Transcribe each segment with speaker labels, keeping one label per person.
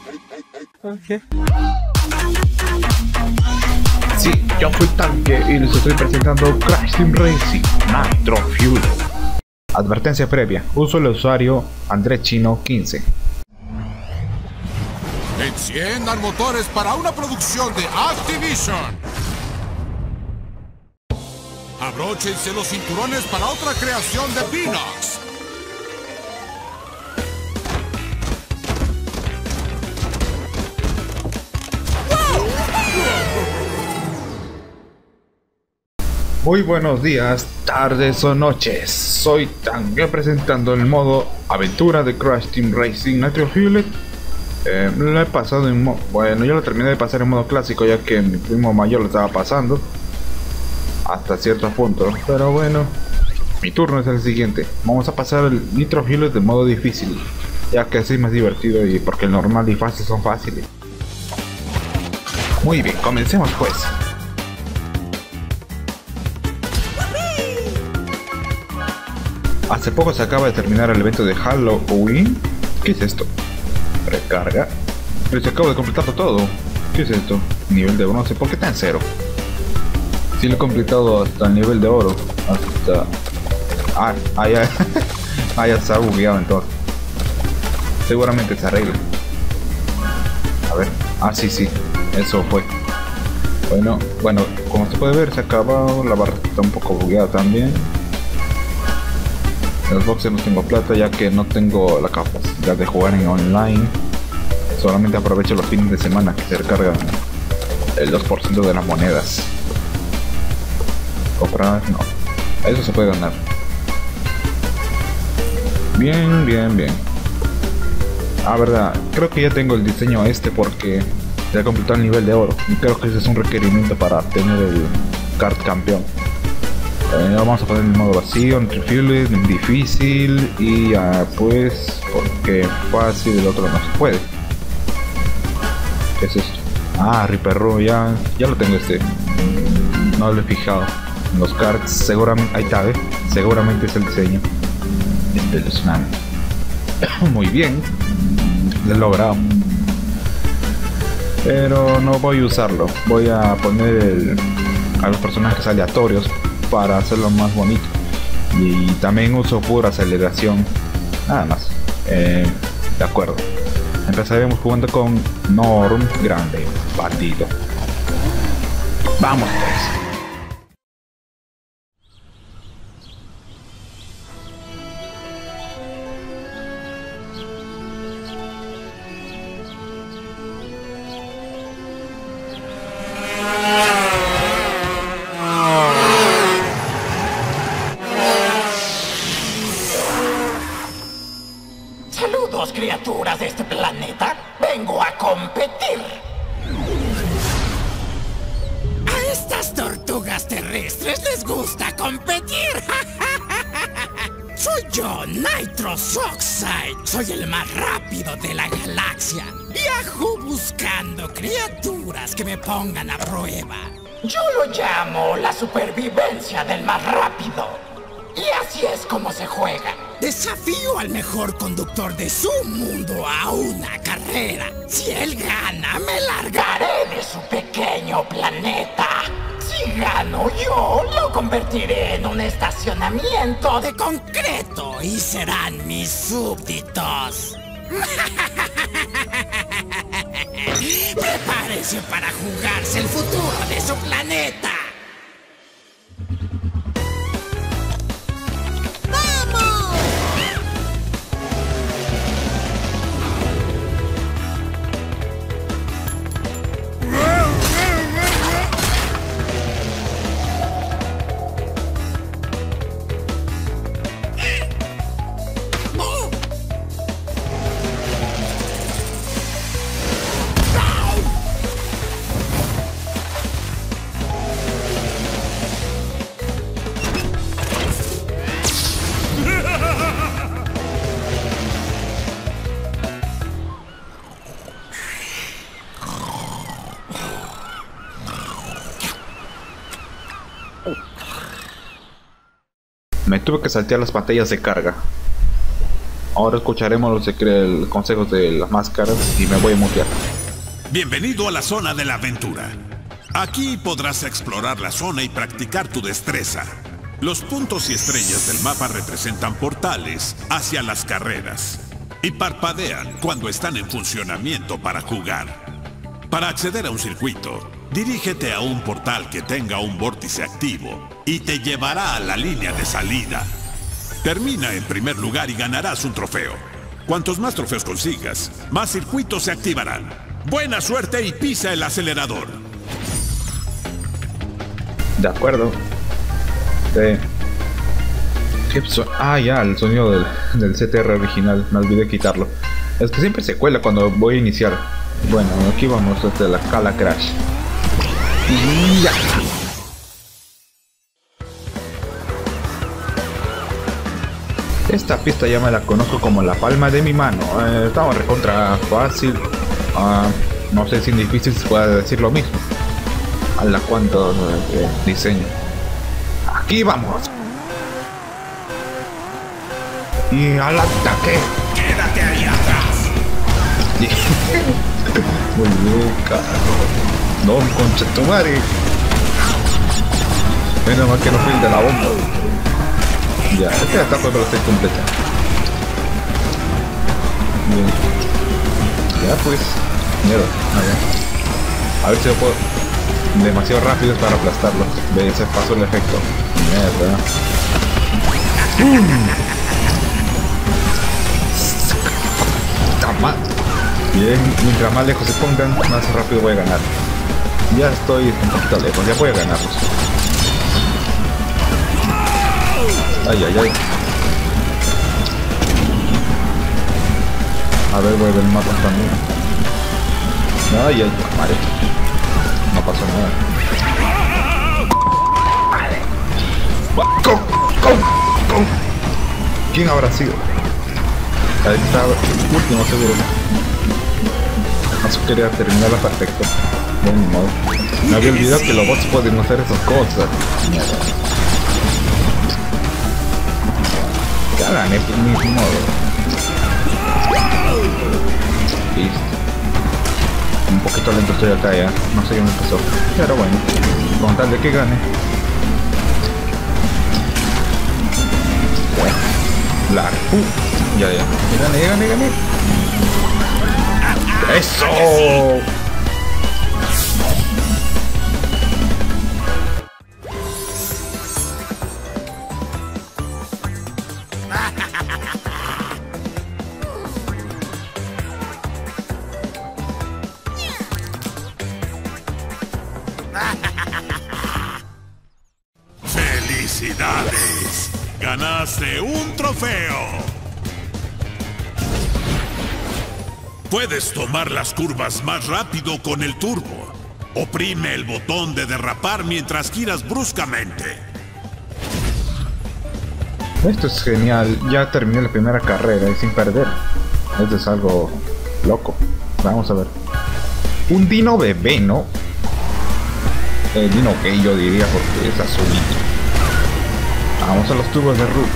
Speaker 1: Okay.
Speaker 2: Sí, yo fui Tanque y les estoy presentando Crash Team Racing Nitro Fuel. Advertencia previa, uso el usuario AndreChino15.
Speaker 3: Enciendan motores para una producción de Activision. Abróchense los cinturones para otra creación de Pinox.
Speaker 2: Muy buenos días, tardes o noches. Soy Tanque presentando el modo aventura de Crash Team Racing Nitro Fuel. Lo he pasado en modo... Bueno, yo lo terminé de pasar en modo clásico ya que mi primo mayor lo estaba pasando hasta cierto punto. Pero bueno, mi turno es el siguiente. Vamos a pasar el Nitro Fuel de modo difícil, ya que así es más divertido y porque el normal y fácil son fáciles. Muy bien, comencemos pues. Hace poco se acaba de terminar el evento de Halloween. ¿Qué es esto? Recarga. Pero se acaba de completarlo todo. ¿Qué es esto? Nivel de bronce. ¿Por qué está en cero? Sí lo he completado hasta el nivel de oro. Hasta... ya. Ya está bugueado entonces. Seguramente se arregla. A ver. Sí. Eso fue. Bueno, como se puede ver se ha acabado. La barra está un poco bugueada también. En los boxes no tengo plata ya que no tengo la capacidad de jugar en online. Solamente aprovecho los fines de semana que se recargan el 2% de las monedas. Comprar, no. Eso se puede ganar. Bien. Verdad, creo que ya tengo el diseño porque ya he completado el nivel de oro. Y creo que ese es un requerimiento para tener el kart campeón. Vamos a poner en modo vacío, en refuel, en difícil y pues porque fácil el otro no se puede. ¿Qué es esto? Reaper Room, ya lo tengo no lo he fijado. En los cards seguramente, ahí está, seguramente es el diseño. Espeluznante. Muy bien, lo he logrado. Pero no voy a usarlo, voy a poner a los personajes aleatorios para hacerlo más bonito y también uso pura aceleración nada más. De acuerdo, empezaremos jugando con Norm Grande Bandido. Vamos pues.
Speaker 4: Criaturas de este planeta, vengo a competir. A estas tortugas terrestres les gusta competir. Soy yo, Nitrous Oxide. Soy el más rápido de la galaxia. Viajo buscando criaturas que me pongan a prueba. Yo lo llamo la supervivencia del más rápido. Y así es como se juega. Desafío al mejor conductor de su mundo a una carrera. Si él gana, me largaré de su pequeño planeta. Si gano yo, lo convertiré en un estacionamiento de concreto y serán mis súbditos. Prepárense para jugarse el futuro de su planeta.
Speaker 2: Me tuve que saltear las pantallas de carga. Ahora escucharemos los consejos de las máscaras y me voy a mutear.
Speaker 3: Bienvenido a la zona de la aventura. Aquí podrás explorar la zona y practicar tu destreza. Los puntos y estrellas del mapa representan portales hacia las carreras y parpadean cuando están en funcionamiento para jugar. Para acceder a un circuito, dirígete a un portal que tenga un vórtice activo y te llevará a la línea de salida. Termina en primer lugar y ganarás un trofeo. Cuantos más trofeos consigas, más circuitos se activarán. ¡Buena suerte y pisa el acelerador!
Speaker 2: De acuerdo. Ya, el sonido del CTR original, me olvidé quitarlo. Es que siempre se cuela cuando voy a iniciar. Bueno, aquí vamos desde la Cala Crash. Ya. Esta pista ya me la conozco como la palma de mi mano. Estaba recontra fácil. No sé si es difícil se puede decir lo mismo. A la cuanto diseño. Aquí vamos. Y al ataque.
Speaker 3: ¡Quédate ahí atrás!
Speaker 2: Muy bien, carajo. No, concha tu madre. Menos mal que no fui el de la bomba. Ya, esta etapa pero está completa. Bien. Ya pues. Mierda. A ver si lo puedo. Demasiado rápido para aplastarlo. Ve, se pasó el efecto. Mierda. Bien, mientras más lejos se pongan, más rápido voy a ganar. Ya estoy un poquito lejos, ya voy a ganarlos. Ay, ay, ay. A ver, voy a ver el mapa también. Ay, ay, madre. No pasó nada. ¡Go! ¿Quién habrá sido? Ahí está, último seguro. No quería terminarla perfecto. De ningún modo. Me había olvidado que los bots pueden hacer esas cosas. Mierda. Ya gané por mi modo. Listo. Un poquito lento estoy acá ya. No sé qué me pasó. Pero bueno, con tal de que gane. La ya. Gane. ¡Eso!
Speaker 3: ¡Felicidades! ¡Ganaste un trofeo! Puedes tomar las curvas más rápido con el turbo. Oprime el botón de derrapar mientras giras bruscamente.
Speaker 2: Esto es genial. Ya terminé la primera carrera y sin perder. Esto es algo loco. Vamos a ver. Un dino bebé, ¿no? Dino gay yo diría porque es azulito. Vamos a los tubos de Root.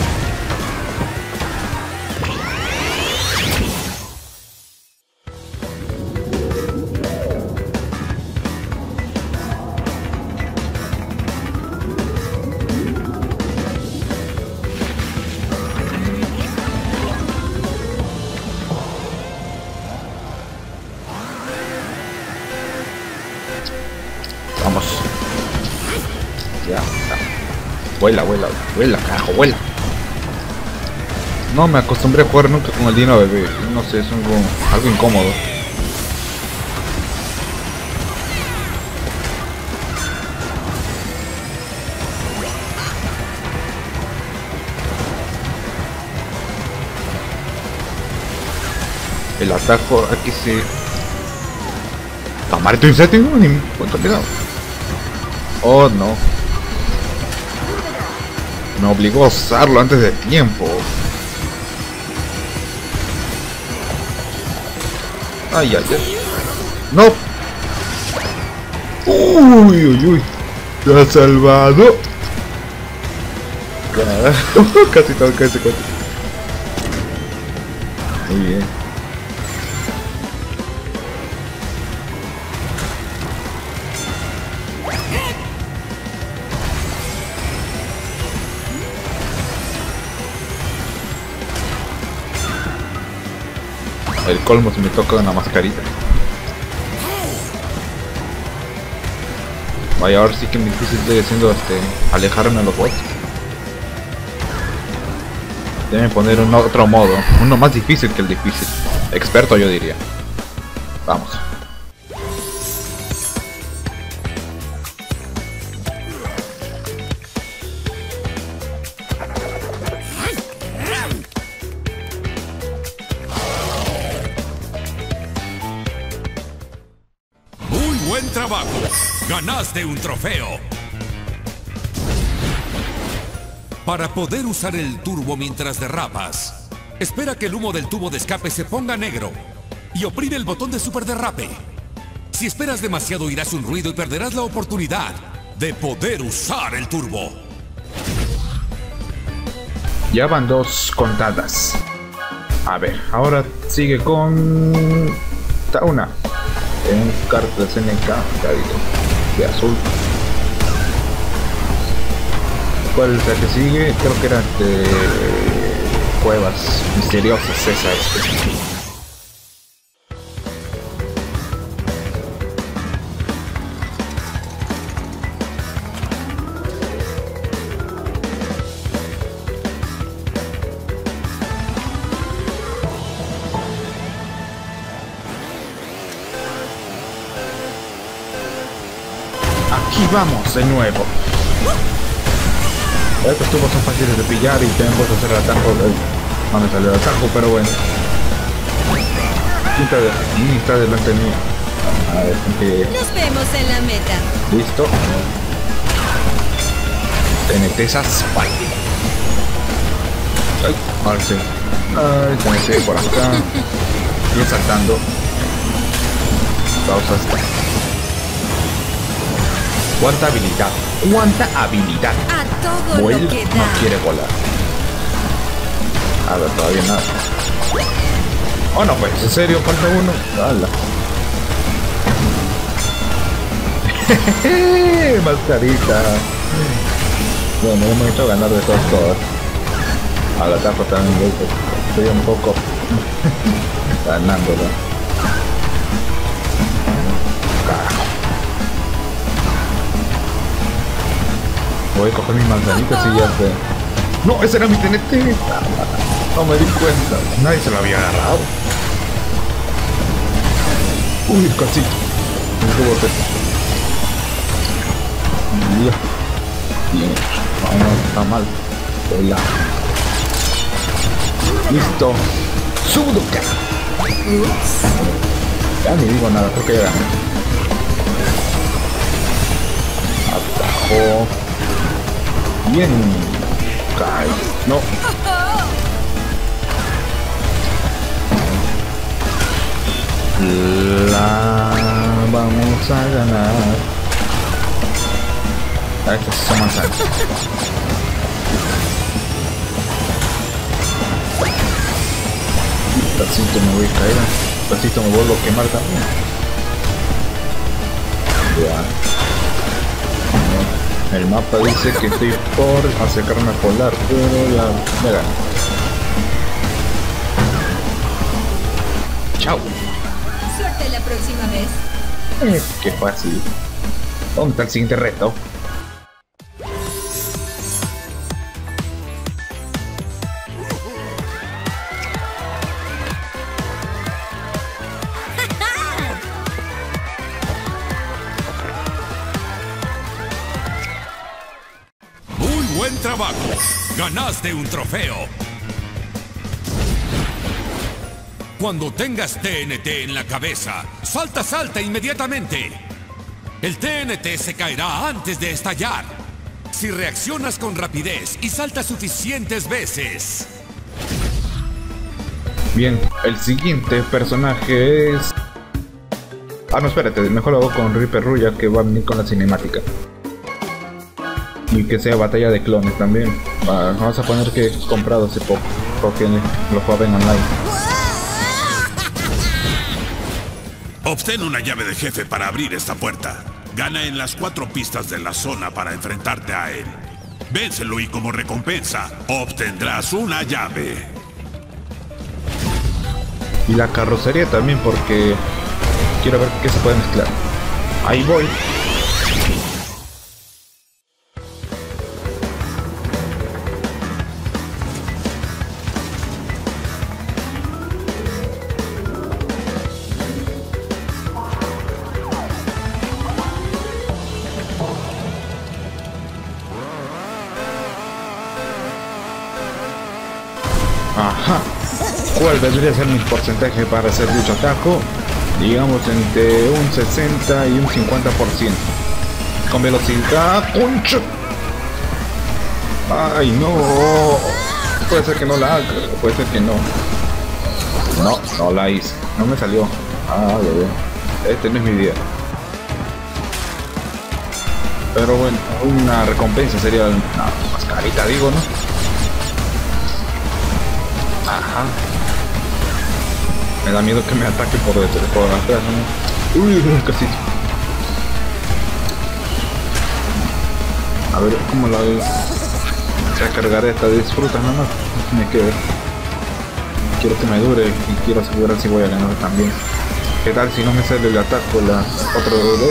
Speaker 2: Vamos. Ya. Vuela, carajo, vuela. No me acostumbré a jugar nunca con el dino bebé. No sé, es algo incómodo. El ataque aquí sí. Camarito insecto, ni cuánto cuidado. Oh no. Me obligó a usarlo antes de tiempo. Ay, ay, ay. No. Uy. Te ha salvado. Carajo, casi todo, casi. Muy bien. El colmo si me toca una mascarita. Vaya, ahora sí que me difícil estoy haciendo alejarme de los bots. Deben poner un otro modo, uno más difícil que el difícil. Experto yo diría. Vamos.
Speaker 3: ¡Buen trabajo! ¡Ganaste un trofeo! Para poder usar el turbo mientras derrapas, espera que el humo del tubo de escape se ponga negro y oprime el botón de super derrape. Si esperas demasiado oirás un ruido y perderás la oportunidad de poder usar el turbo.
Speaker 2: Ya van 2 contadas. A ver, ahora sigue con... Tauna. Un carta de SNK, clarito, de azul. ¿Cuál es la que sigue? Creo que era de cuevas misteriosas, esa es. Aquí vamos de nuevo. Estos tubos son fáciles de pillar y tengo que hacer el atajo. No me salió el atajo, pero bueno. Está delante mío. A ver,
Speaker 1: nos vemos en la meta.
Speaker 2: Listo. TNT Saspy. Ay, ahora sí. Ay, TNT por acá. Y saltando. Pausa hasta. ¿Cuánta habilidad? ¿Cuánta habilidad?
Speaker 1: A todo
Speaker 2: Vuel
Speaker 1: lo que da.
Speaker 2: no quiere volar. A ver, todavía nada. Oh no, pues, en serio, falta uno. ¡Hala! Mascarita. Bueno, hemos hecho ganar de todas cosas. Al ataque también, estoy un poco ganándolo. Carajo. Voy a coger mis manzanitas y ya sé. ¡No! ¡Ese era mi TNT! No me di cuenta. Nadie se lo había agarrado. Uy, casi. Me tuvo bien. No, está mal. Hola. Listo. Sudoka. Ya ni digo nada, creo que ya gané. Atajo. Bien. Cae. No. La vamos a ganar. A estas son manzanas. Despacito me voy a caer. Despacito me vuelvo a quemar también. Ya. El mapa dice que estoy por acercarme a polar, pero ya me gano. Chao.
Speaker 1: Suerte la próxima vez.
Speaker 2: Qué fácil. ¿Dónde está el siguiente reto?
Speaker 3: ¡Buen trabajo! ¡Ganaste un trofeo! Cuando tengas TNT en la cabeza, salta inmediatamente. El TNT se caerá antes de estallar. Si reaccionas con rapidez y saltas suficientes veces.
Speaker 2: Bien, el siguiente personaje es... Ah, no, espérate, mejor lo hago con Reaper Ruya, que va a venir con la cinemática. Y que sea batalla de clones también. Vamos a poner que he comprado hace poco, porque lo juego en online.
Speaker 3: Obtén una llave de jefe para abrir esta puerta. Gana en las 4 pistas de la zona para enfrentarte a él. Vénselo y como recompensa, obtendrás una llave.
Speaker 2: Y la carrocería también, porque quiero ver qué se puede mezclar. Ahí voy. Ajá. ¿Cuál vendría a ser mi porcentaje para hacer dicho atajo? Digamos entre un 60 y un 50%. Con velocidad. ¡Concha! ¡Ay, no! Puede ser que no la haga, puede ser que no. No la hice. No me salió. Ah, ya veo. Este no es mi día. Pero bueno, una recompensa sería una mascarita, digo, ¿no? Ajá. Me da miedo que me ataque por atrás, ¿no? Uy, casi. A ver cómo la voy a cargar esta. Disfruta nada más. Me quedo. Quiero que me dure y quiero asegurar si voy a ganar también. ¿Qué tal si no me sale el ataque la otra vez?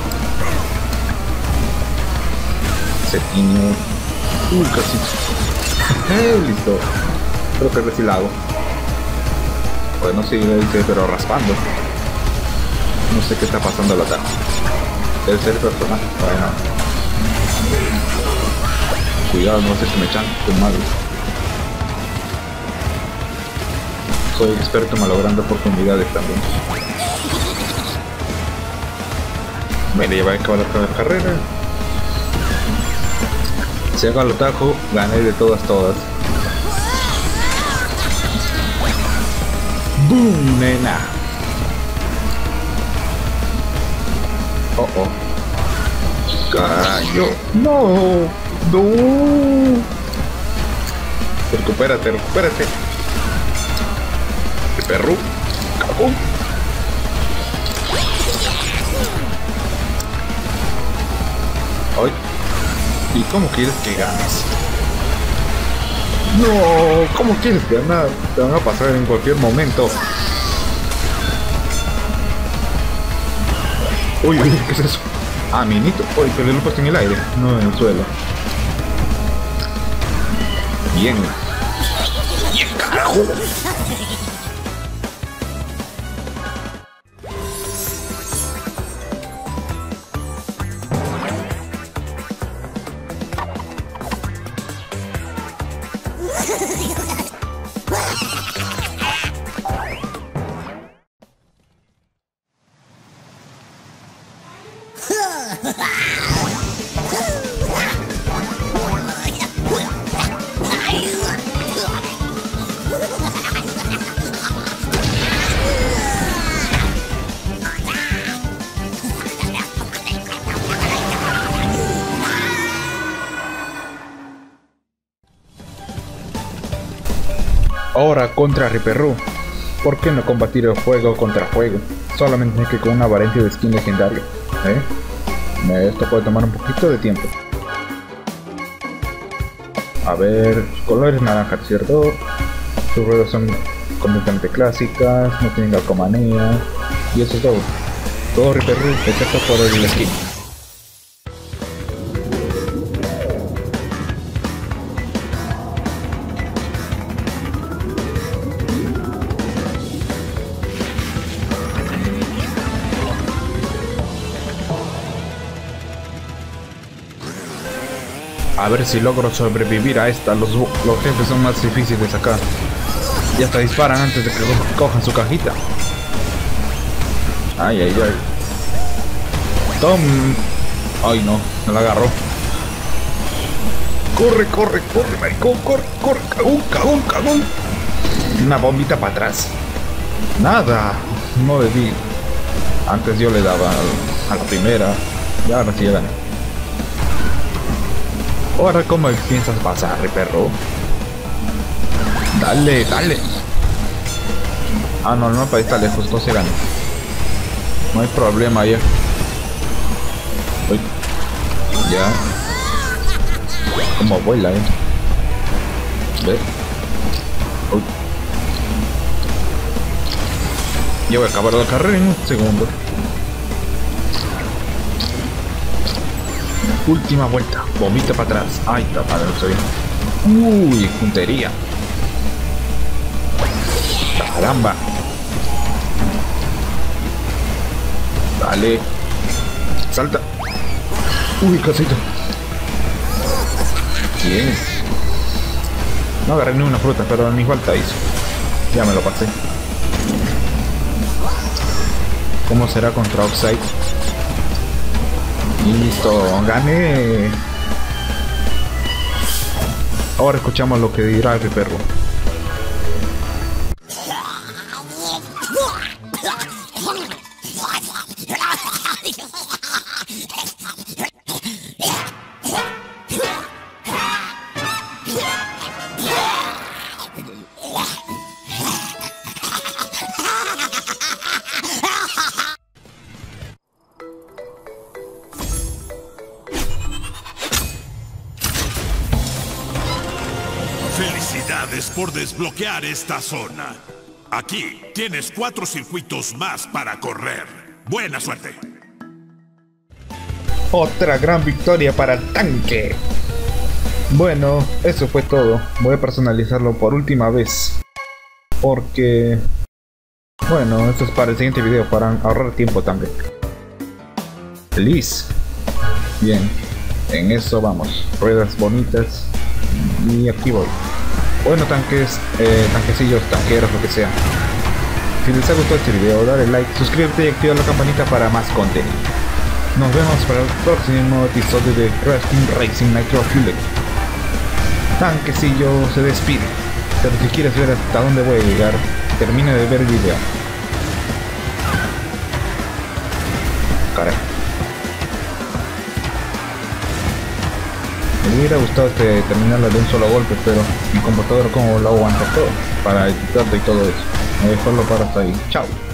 Speaker 2: Se tiñó. Uy, casi. Listo. Creo que recién la hago. Bueno, sí, pero raspando. No sé qué está pasando al ataque. Debe ser personal. Bueno. Cuidado, no sé si me echan con mal. Soy experto malogrando oportunidades también. Bueno, ya va a acabar la carrera. Si hago el atajo, gané de todas. ¡Boom, nena! Oh. ¡Cayo! ¡No! Recupérate. Perro. ¡Cagón! ¡Ay! ¿Y cómo quieres que ganes? No, ¿cómo quieres ganar? Te van a pasar en cualquier momento. Uy, ¿qué es eso? Ah, minito. Uy, pero lo he puesto en el aire, no en el suelo. Bien, carajo. Ahora contra Riperru. ¿Por qué no combatir el juego contra juego? Solamente que con una variante de skin legendario. Esto puede tomar un poquito de tiempo. A ver, su color es naranja, ¿cierto? Sus ruedas son completamente clásicas, no tienen calcomanía. Y eso es todo. Todo Riperru excepto por el skin. A ver si logro sobrevivir a esta. Los jefes son más difíciles acá. Y hasta disparan antes de que cojan su cajita. Ay. Tom. Ay, no la agarró. Corre, maricón, corre. Cagón. Una bombita para atrás. Nada. No le di. Antes yo le daba a la primera. Y ahora sí ya gané. Ahora, ¿cómo piensas pasar, perro? Dale. Ah, no, el mapa está lejos, no se gana. No hay problema ya. Uy. Ya. Como vuela, Ve. Uy. Ya voy a acabar la carrera en un segundo. Última vuelta. Vomita para atrás. Ay, está padre, no estoy bien. Uy, puntería. Caramba. Dale. Salta. Uy, casito. Bien. No agarré ni una fruta, pero ni falta hizo. Ya me lo pasé. ¿Cómo será contra Oxide? Listo, gané. Ahora escuchamos lo que dirá el perro.
Speaker 3: Felicidades por desbloquear esta zona. Aquí tienes 4 circuitos más para correr. Buena suerte.
Speaker 2: Otra gran victoria para el tanque. Bueno, eso fue todo. Voy a personalizarlo por última vez. Porque... bueno, esto es para el siguiente video, para ahorrar tiempo también. Feliz. Bien, en eso vamos. Ruedas bonitas. Y aquí voy. Bueno, tanques, tanquecillos, tanqueros, lo que sea. Si les ha gustado este video, dale like, suscríbete y activa la campanita para más contenido. Nos vemos para el próximo episodio de Racing Nitro Fueled. Tanquecillo se despide. Pero si quieres ver hasta dónde voy a llegar, termina de ver el video. Caray. Me hubiera gustado terminarla de un solo golpe, pero mi computadora como lo aguanta todo para editarlo y todo eso. Me dejo para hasta ahí. Chao.